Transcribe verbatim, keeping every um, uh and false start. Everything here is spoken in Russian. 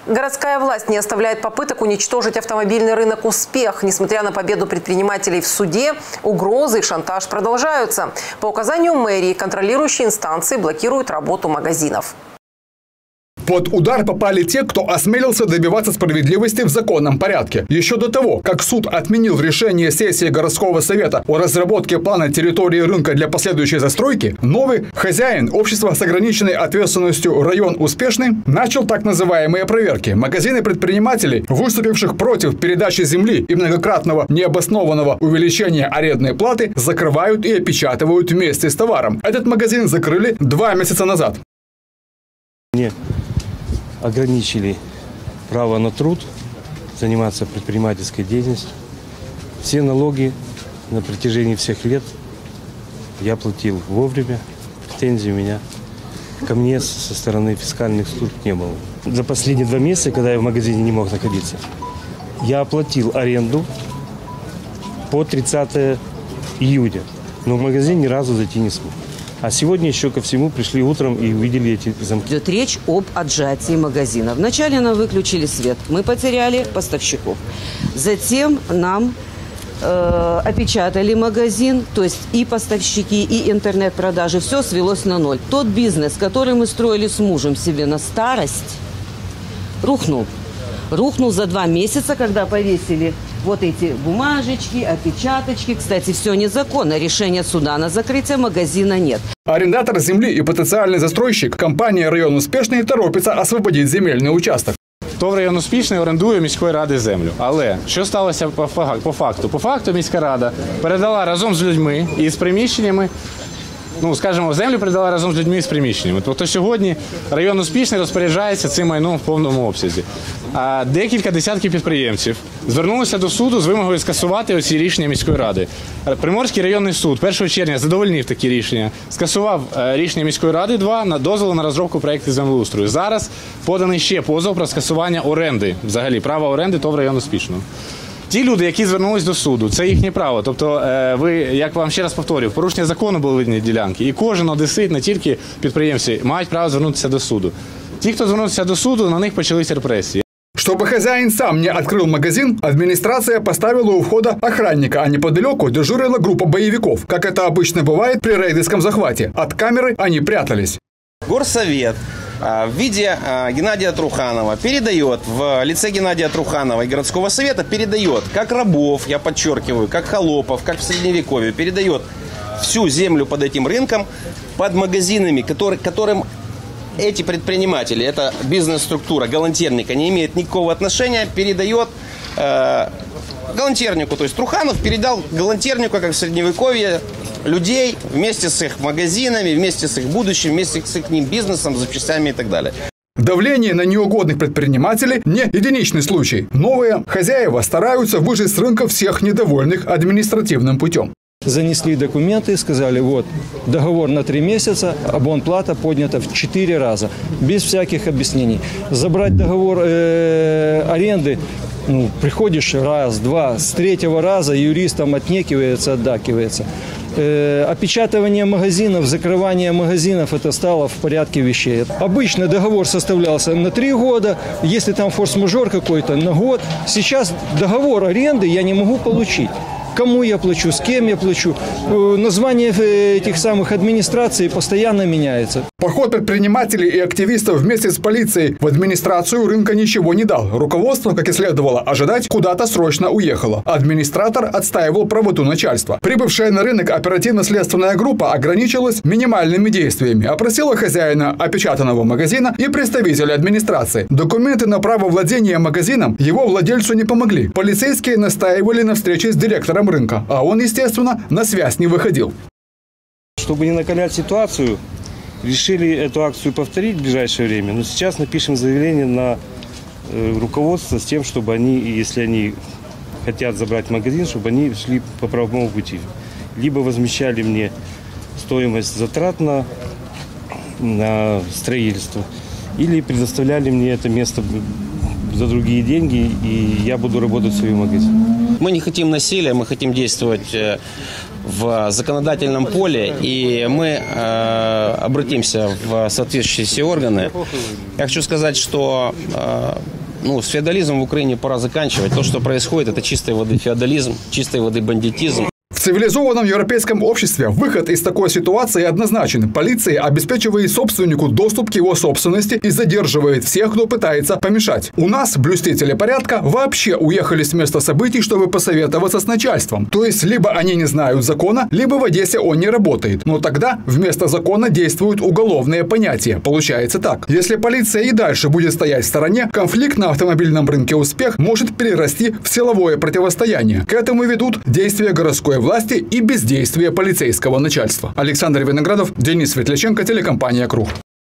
Городская власть не оставляет попыток уничтожить автомобильный рынок «Успех». Несмотря на победу предпринимателей в суде, угрозы и шантаж продолжаются. По указанию мэрии контролирующие инстанции блокируют работу магазинов. Под удар попали те, кто осмелился добиваться справедливости в законном порядке. Еще до того, как суд отменил решение сессии городского совета о разработке плана территории рынка для последующей застройки, новый хозяин общества с ограниченной ответственностью район Успешный начал так называемые проверки. Магазины предпринимателей, выступивших против передачи земли и многократного необоснованного увеличения арендной платы, закрывают и опечатывают вместе с товаром. Этот магазин закрыли два месяца назад. Мне ограничили право на труд, заниматься предпринимательской деятельностью. Все налоги на протяжении всех лет я платил вовремя. Претензий у меня ко мне со стороны фискальных служб не было. За последние два месяца, когда я в магазине не мог находиться, я оплатил аренду по тридцатое июня, но в магазин ни разу зайти не смог. А сегодня еще ко всему пришли утром и увидели эти замки. Идет речь об отжатии магазина. Вначале нам выключили свет, мы потеряли поставщиков. Затем нам э, опечатали магазин, то есть и поставщики, и интернет-продажи. Все свелось на ноль. Тот бизнес, который мы строили с мужем себе на старость, рухнул. Рухнул за два месяца, когда повесили вот эти бумажечки, опечаточки. Кстати, все незаконно. Решения суда на закрытие магазина нет. Арендатор земли и потенциальный застройщик компания «Район Успішний» торопиться освободить земельний участок. ТОВ «Район Успішний» орендує міської ради землю. Але що сталося по факту? По факту міська рада передала разом з людьми і з приміщеннями, ну, скажімо, землю передала разом з людьми і з приміщеннями. Тобто сьогодні район Успішний розпоряджається цим майном в повному обсязі. А декілька десятків підприємців звернулися до суду з вимогою скасувати оці рішення міської ради. Приморський районний суд першого червня задовольнив такі рішення, скасував рішення міської ради два на дозволу на розробку проєктів землеустрою. Зараз поданий ще позов про скасування оренди, взагалі права оренди ТОВ «Район Успішний». Ті люди, які звернулись до суду, це їхнє право. Тобто, ви, як вам ще раз повторюю, в порушення закону були видані ділянки. І кожен одесит, не тільки підприємці, мають право звернутися до суду. Ті, хто звернувся до суду, на них почалися репресії. Чтобы хозяин сам не открыл магазин, администрация поставила у входа охранника, а неподалеку дежурила группа боевиков, как это обычно бывает при рейдерском захвате. От камеры они прятались. Горсовет в виде Геннадия Труханова передает, в лице Геннадия Труханова и городского совета передает, как рабов, я подчеркиваю, как холопов, как в Средневековье, передает всю землю под этим рынком, под магазинами, который, которым эти предприниматели, это бизнес-структура галантерника, не имеет никакого отношения, передает э, галантернику. То есть Труханов передал галантернику, как в Средневековье, людей вместе с их магазинами, вместе с их будущим, вместе с их бизнесом, запчастями и так далее. Давление на неугодных предпринимателей – не единичный случай. Новые хозяева стараются выжать с рынка всех недовольных административным путем. Занесли документы, сказали, вот, договор на три месяца, абонплата поднята в четыре раза, без всяких объяснений. Забрать договор э, аренды, ну, приходишь раз, два, с третьего раза юристам отнекивается, отдакивается. Э, опечатывание магазинов, закрывание магазинов – это стало в порядке вещей. Обычно договор составлялся на три года, если там форс-мажор какой-то, на год. Сейчас договор аренды я не могу получить. Кому я плачу, с кем я плачу. Название этих самых администраций постоянно меняется. Поход предпринимателей и активистов вместе с полицией в администрацию рынка ничего не дал. Руководство, как и следовало ожидать, куда-то срочно уехало. Администратор отстаивал правоту начальства. Прибывшая на рынок оперативно-следственная группа ограничилась минимальными действиями. Опросила хозяина опечатанного магазина и представителя администрации. Документы на право владения магазином его владельцу не помогли. Полицейские настаивали на встрече с директором рынка, а он, естественно, на связь не выходил. Чтобы не накалять ситуацию, решили эту акцию повторить в ближайшее время, но сейчас напишем заявление на руководство с тем, чтобы они, если они хотят забрать магазин, чтобы они шли по правовому пути. Либо возмещали мне стоимость затрат на, на строительство, или предоставляли мне это место за другие деньги, и я буду работать в своем магазине. Мы не хотим насилия, мы хотим действовать в законодательном поле, и мы э, обратимся в соответствующие органы. Я хочу сказать, что э, Ну, с феодализмом в Украине пора заканчивать. То, что происходит, это чистой воды феодализм, чистой воды бандитизм. В цивилизованном европейском обществе выход из такой ситуации однозначен. Полиция обеспечивает собственнику доступ к его собственности и задерживает всех, кто пытается помешать. У нас блюстители порядка вообще уехали с места событий, чтобы посоветоваться с начальством. То есть, либо они не знают закона, либо в Одессе он не работает. Но тогда вместо закона действуют уголовные понятия. Получается так. Если полиция и дальше будет стоять в стороне, конфликт на автомобильном рынке «Успех» может перерасти в силовое противостояние. К этому ведут действия городской власти и бездействие полицейского начальства. Александр Виноградов, Денис Светляченко, телекомпания «Круг».